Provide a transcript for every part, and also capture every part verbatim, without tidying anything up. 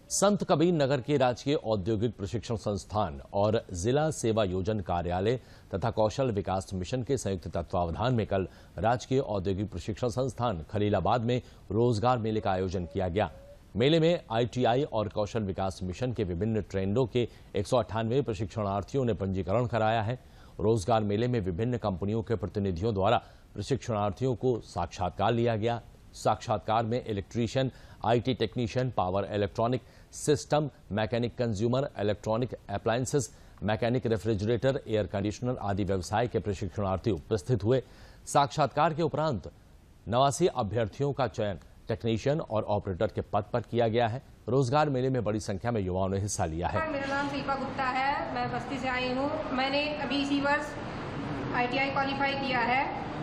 संत कबीर नगर के राजकीय औद्योगिक प्रशिक्षण संस्थान और जिला सेवा योजन कार्यालय तथा कौशल विकास मिशन के संयुक्त तत्वावधान में कल राजकीय औद्योगिक प्रशिक्षण संस्थान खलीलाबाद में रोजगार मेले का आयोजन किया गया। मेले में आईटीआई और कौशल विकास मिशन के विभिन्न ट्रेंडों के एक सौ अट्ठानवे प्रशिक्षणार्थियों ने पंजीकरण कराया है। रोजगार मेले में विभिन्न कंपनियों के प्रतिनिधियों द्वारा प्रशिक्षणार्थियों को साक्षात्कार लिया गया। साक्षात्कार में electrician, IT technician, power electronic system, mechanic, consumer electronic appliances, mechanic, refrigerator, air conditioner आदि व्यवसाय के प्रशिक्षणार्थी उपस्थित हुए। साक्षात्कार के उपरांत नवासी अभ्यर्थियों का चयन टेक्नीशियन और ऑपरेटर के पद पर किया गया है। रोजगार मेले में बड़ी संख्या में युवाओं ने हिस्सा लिया है। मेरा नाम शिल्पा गुप्ता है, मैं बस्ती से आई हूँ। मैंने अभी इसी वर्ष आईटीआई क्वालिफाई किया है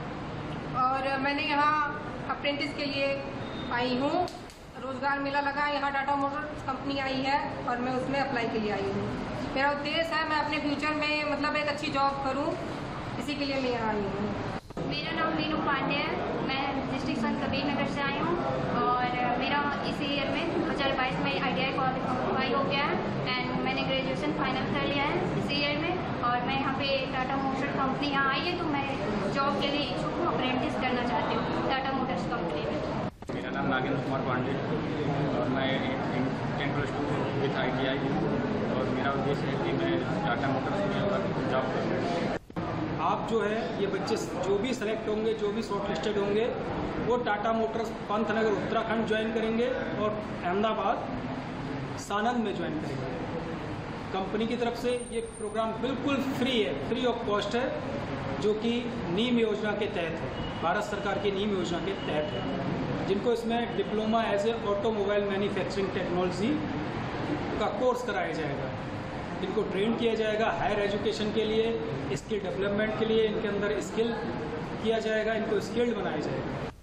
और मैंने यहाँ अप्रेंटिस के लिए आई हूँ। रोजगार मेला लगा, यहाँ टाटा मोटर्स कंपनी आई है और मैं उसमें अप्लाई के लिए आई हूँ। मेरा उद्देश्य है मैं अपने फ्यूचर में मतलब एक अच्छी जॉब करूँ, इसी के लिए मैं यहाँ आई हूँ। मेरा नाम मीनू पांडे है, मैं डिस्ट्रिक्ट संत कबीर नगर से आई हूँ और मेरा इसी ईयर में दो हज़ार बाईस में आईटीआई क्वालिफाई हो गया है एंड मैंने ग्रेजुएशन फाइनल कर लिया है इसी ईयर में। और मैं यहाँ पे टाटा मोटर्स कंपनी यहाँ आई है तो मैं जॉब के लिए इच्छुक हूँ, अप्रेंटिस करना चाहती हूँ टाटा मोटर्स कंपनी में। मेरा नाम नागेंद्र कुमार पांडे और मैं ten plus two with I T I और मेरा उद्देश्य है कि मैं टाटा मोटर्स में जॉब करूँ। आप जो है ये बच्चे जो भी सेलेक्ट होंगे, जो भी शॉर्ट लिस्टेड होंगे, वो टाटा मोटर्स पंतनगर उत्तराखंड ज्वाइन करेंगे और अहमदाबाद सानंद में ज्वाइन करेंगे। कंपनी की तरफ से ये प्रोग्राम बिल्कुल फ्री है, फ्री ऑफ कॉस्ट है, जो कि नीम योजना के तहत है, भारत सरकार की नीम योजना के तहत है। जिनको इसमें diploma as a automobile manufacturing technology का कोर्स कराया जाएगा, इनको ट्रेन किया जाएगा हायर एजुकेशन के लिए, स्किल डेवलपमेंट के लिए इनके अंदर स्किल किया जाएगा, इनको स्किल्ड बनाया जाएगा।